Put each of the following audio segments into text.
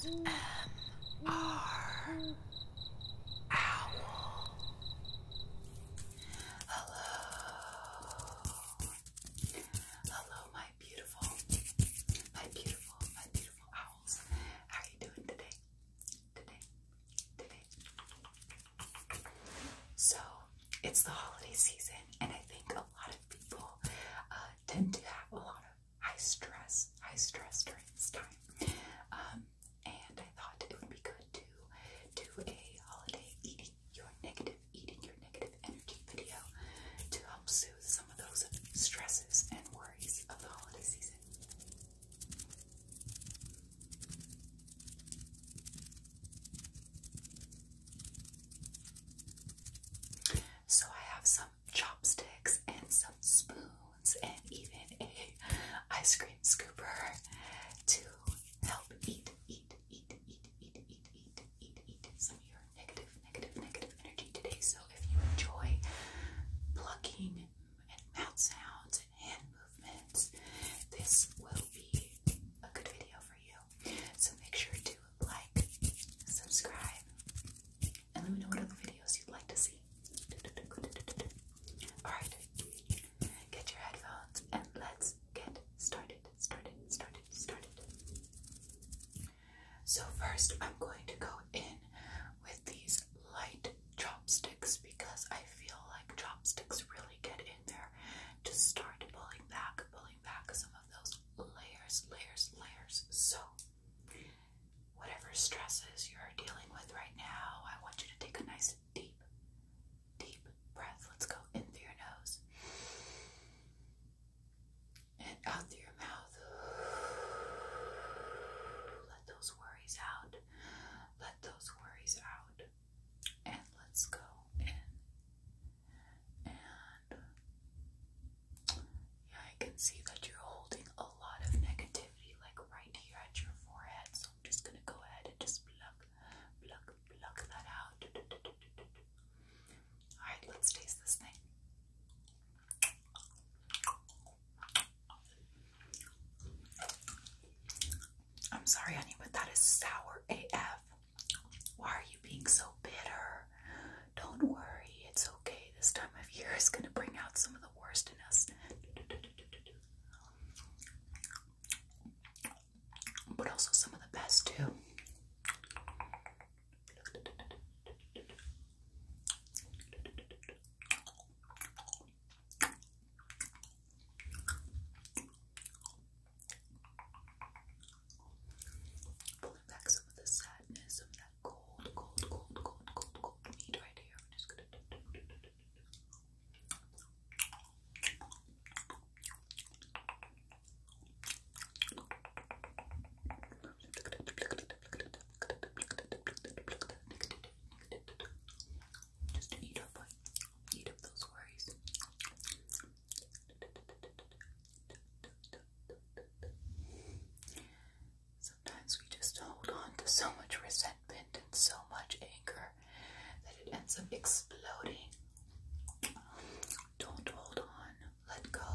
theasmrowl. Hello. Hello, my beautiful owls. How are you doing today? So, it's the holiday season, and I think a lot of people tend to have a lot of high stress during this time. And I thought it would be good to do a holiday eating your negative energy video to help soothe some of those stresses and worries of the holiday season. So I have some chopsticks and some spoons and even a ice cream scooper to help eat some of your negative energy today. So if you enjoy plucking and mouth sounds and hand movements, this will be a good video for you. So make sure to like, subscribe, and let me know what other videos you'd like to see. Alright, get your headphones and let's get started. So first I'm going to go in with these light chopsticks because I feel like chopsticks really get in there to start pulling back some of those layers. So whatever stresses you're dealing with right now, I want you to take a nice deep breath. Let's go in through your nose and out through your mouth. Let those worries out. And let's go in. And yeah, I can see that you're holding a lot of negativity like right here at your forehead. So I'm just gonna go ahead and just pluck that out. Alright, let's taste this thing. I'm sorry, honey, but that is sour AF. Why are you being so bitter? Don't worry, it's okay. This time of year is going to bring out some of the worst in us. But also some of the best, too. Pulling back some of the sadness, some of that cold meat right here. We're just gonna just eat up those worries. Sometimes we just hold on to so much resentment and so much anger that it ends up exploding. Don't hold on. Let go.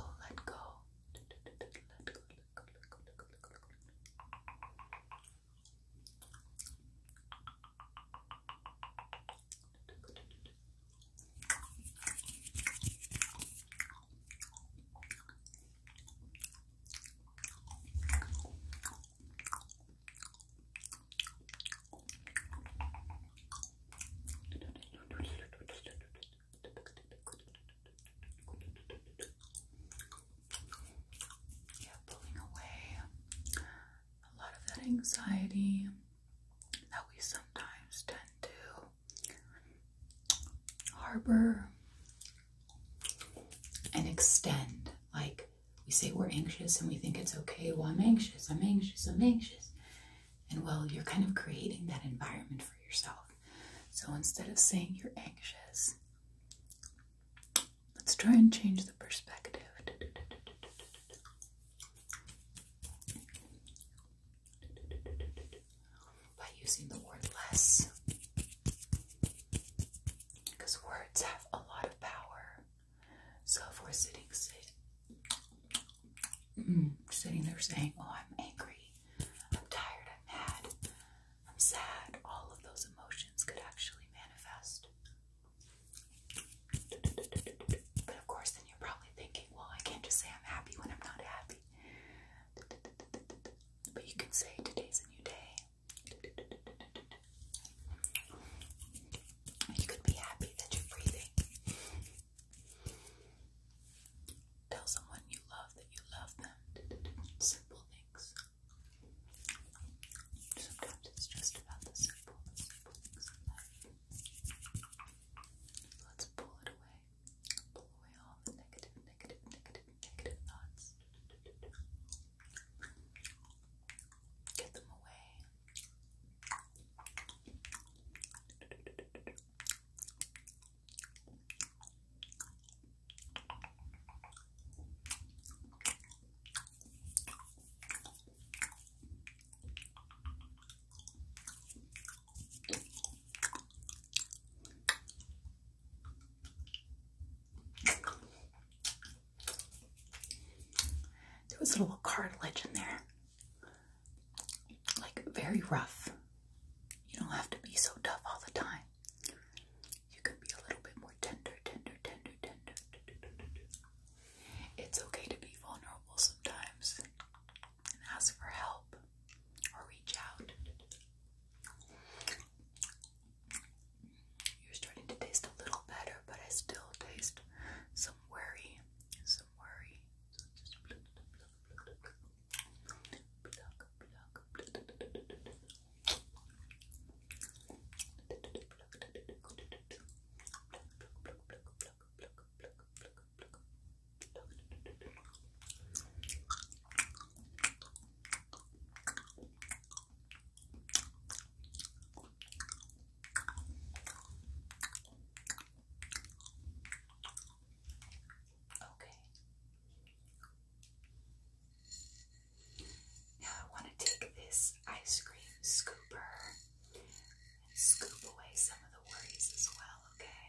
Anxiety that we sometimes tend to harbor and extend. Like we say we're anxious and we think it's okay. Well, I'm anxious. And well, you're kind of creating that environment for yourself. So instead of saying you're anxious, let's try and change the perspective. By using the word less. Because words have a lot of power. So if we're sitting there saying, oh, I'm angry, I'm tired, I'm mad, you can say today's a new day. You could be happy that you're breathing. Tell someone you love that you love them. Simple things. Sometimes it's just about the simple things in life. Let's pull it away. Pull away all the negative thoughts. Get them away. There was a little cartilage in there. Like very rough. You don't have to be so tough all the time. You can be a little bit more tender. It's okay to be vulnerable sometimes and ask for help or reach out. You're starting to taste a little better, but I still taste some worry. Okay. Now I want to take this ice cream scooper and scoop away some of the worries as well, okay?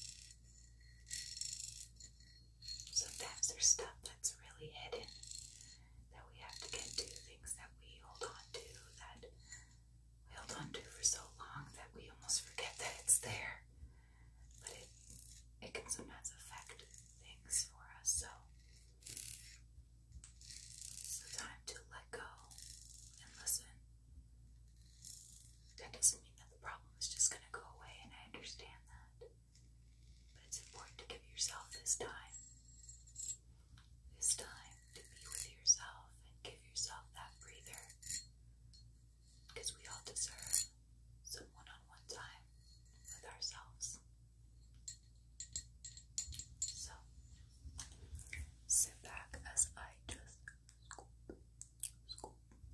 Sometimes there's stuff that's really hidden that we have to get to, things that we hold on to for so long that we almost forget that it's there. But it can sometimes affect things for us, so it's the time to let go and listen. That doesn't mean that the problem is just going to go away, and I understand that. But it's important to give yourself this time to be with yourself and give yourself that breather, because we all deserve some one-on-one time with ourselves. So sit back as I just scoop.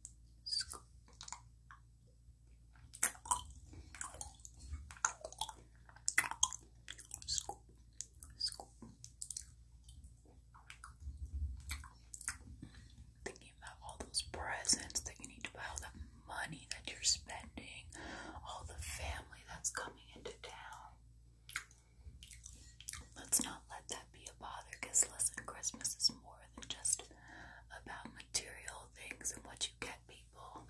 Thinking about all those presents that you need to buy, all that money that you're spending, all the family that's coming into town. Let's not let that be a bother, because listen, Christmas is more than just about material things and what you get people.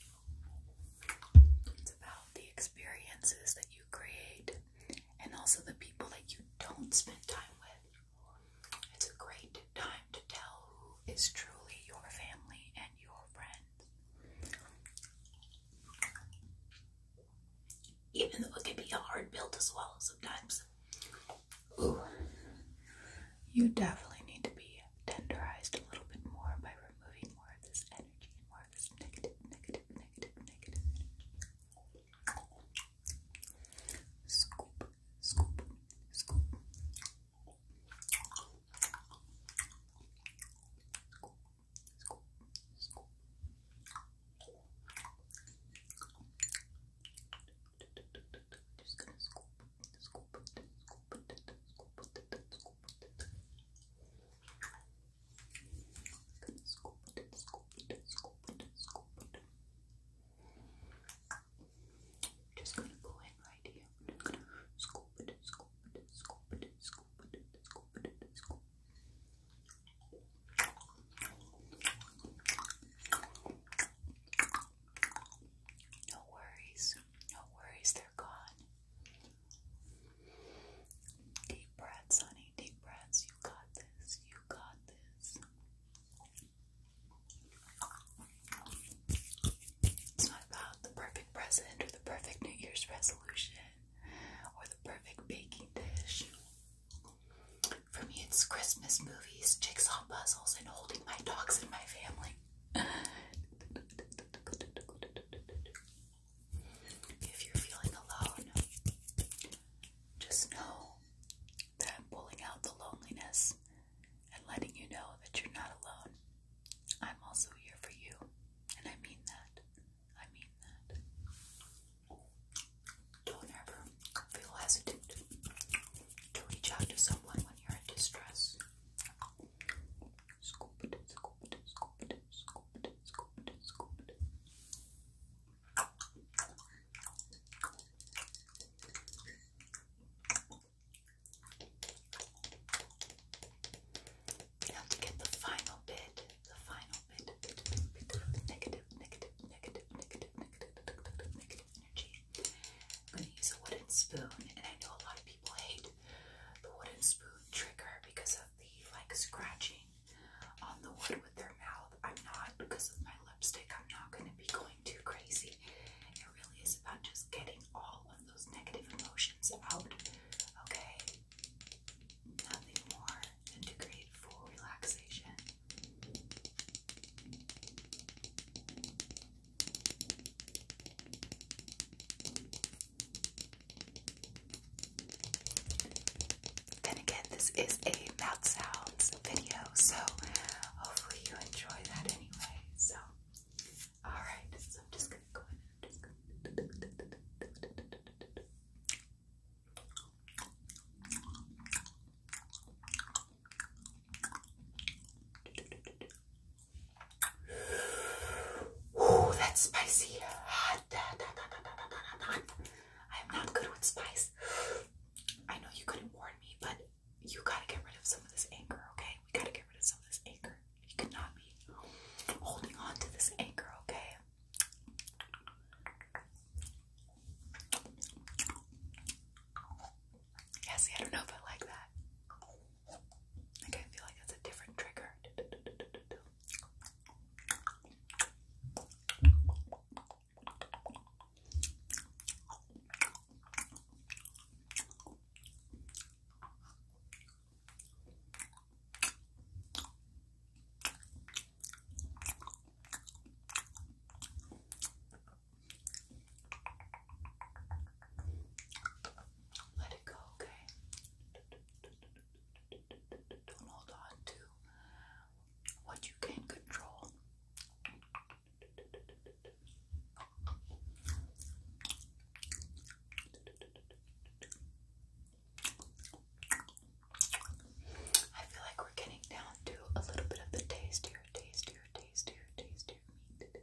It's about the experiences that you create and also the people that you don't spend time with. It's a great time to tell who is truly your family and your friends. Even though it can be a hard pill to swallow sometimes. Ooh. You definitely need to be tenderized a little bit more by removing more of this energy, more of this negative. Scoop. Just gonna scoop. is a mouth sounds video, so hopefully you enjoy that anyway. So, alright, so I'm just gonna go in and just ooh, that's spicy. I'm not good with spice. I know you couldn't warn me, but you gotta get rid of some of this anger, okay? We gotta get rid of some of this anger. You cannot be holding on to this anger, okay? Yeah, see, I don't know if I like that. Like, I feel like that's a different trigger. Let it go, okay? Don't hold on to what you can control. I feel like we're getting down to a little bit of the tastier meat.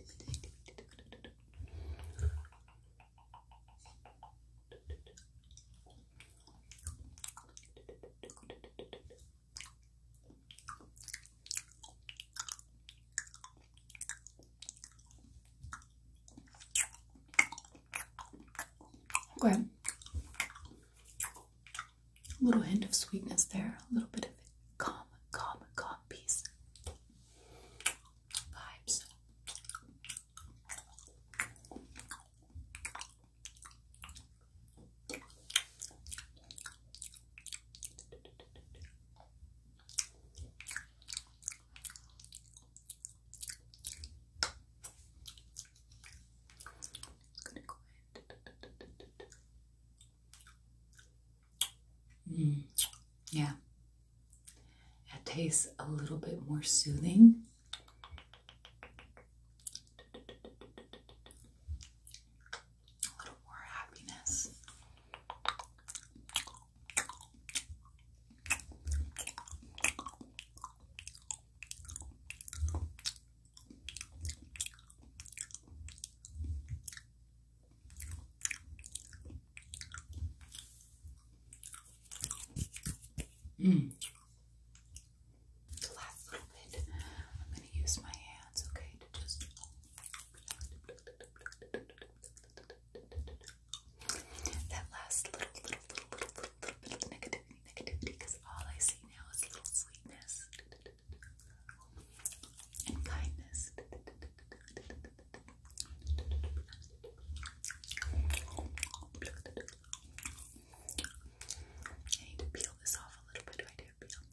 Okay. A little hint of sweetness there, a little bit of calm peace vibes. Gonna go in. Yeah. It tastes a little bit more soothing. A little more happiness. The last little bit, I'm going to use my hands, okay, to just that last little bit of negativity, because all I see now is little sweetness and kindness. I need to peel this off a little bit right here. Peel.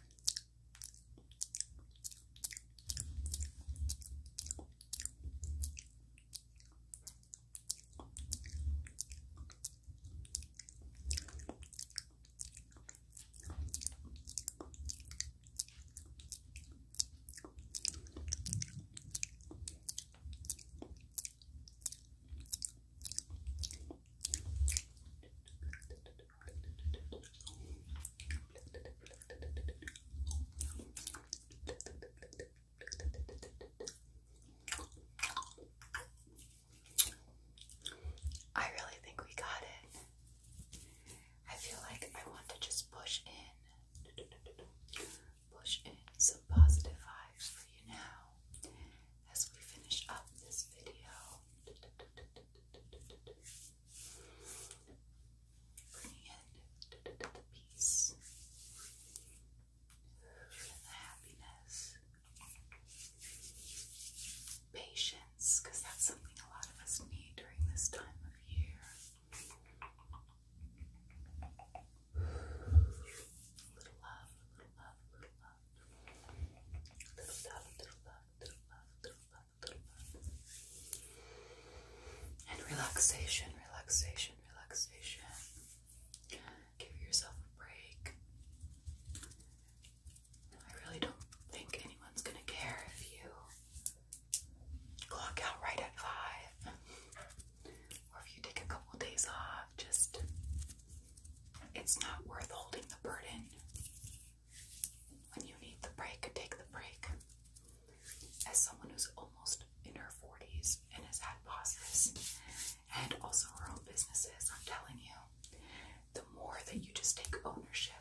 I really think we got it. I feel like I want to just push in some positive vibes for you now as we finish up this video. Bringing in the peace and the happiness, patience, because that's something a lot of us need during this time of year. Little love, little love, little love. Little love, little love, little love, little love, little love. And relaxation, relaxation, relaxation. Give yourself a break. almost in her 40s and has had bosses and also her own businesses. I'm telling you, the more that you just take ownership